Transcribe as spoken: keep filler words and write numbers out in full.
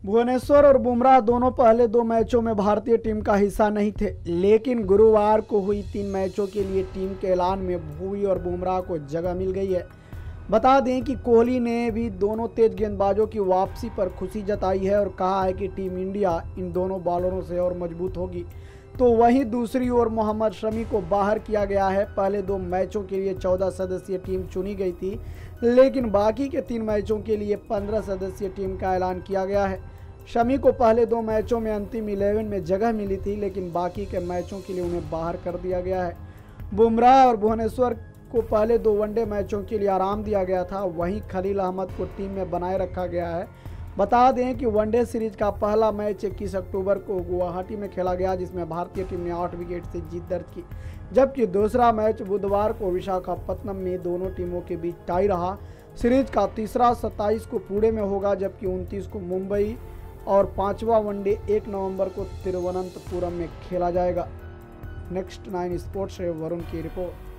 भुवनेश्वर और बुमराह दोनों पहले दो मैचों में भारतीय टीम का हिस्सा नहीं थे, लेकिन गुरुवार को हुई तीन मैचों के लिए टीम के ऐलान में भुवी और बुमराह को जगह मिल गई है। बता दें कि कोहली ने भी दोनों तेज गेंदबाजों की वापसी पर खुशी जताई है और कहा है कि टीम इंडिया इन दोनों बॉलरों से और मजबूत होगी। तो वहीं दूसरी ओर मोहम्मद शमी को बाहर किया गया है। पहले दो मैचों के लिए चौदह सदस्यीय टीम चुनी गई थी, लेकिन बाकी के तीन मैचों के लिए पंद्रह सदस्यीय टीम का ऐलान किया गया है। शमी को पहले दो मैचों में अंतिम इलेवन में जगह मिली थी, लेकिन बाकी के मैचों के लिए उन्हें बाहर कर दिया गया है। बुमराह और भुवनेश्वर को पहले दो वनडे मैचों के लिए आराम दिया गया था, वहीं खलील अहमद को टीम में बनाए रखा गया है। बता दें कि वनडे सीरीज का पहला मैच इक्कीस अक्टूबर को गुवाहाटी में खेला गया, जिसमें भारतीय टीम ने आठ विकेट से जीत दर्ज की, जबकि दूसरा मैच बुधवार को विशाखापत्तनम में दोनों टीमों के बीच टाई रहा। सीरीज का तीसरा सत्ताईस को पुणे में होगा, जबकि उनतीस को मुंबई और पांचवा वनडे एक नवंबर को तिरुवनंतपुरम में खेला जाएगा। नेक्स्ट नाइन स्पोर्ट्स से वरुण की रिपोर्ट।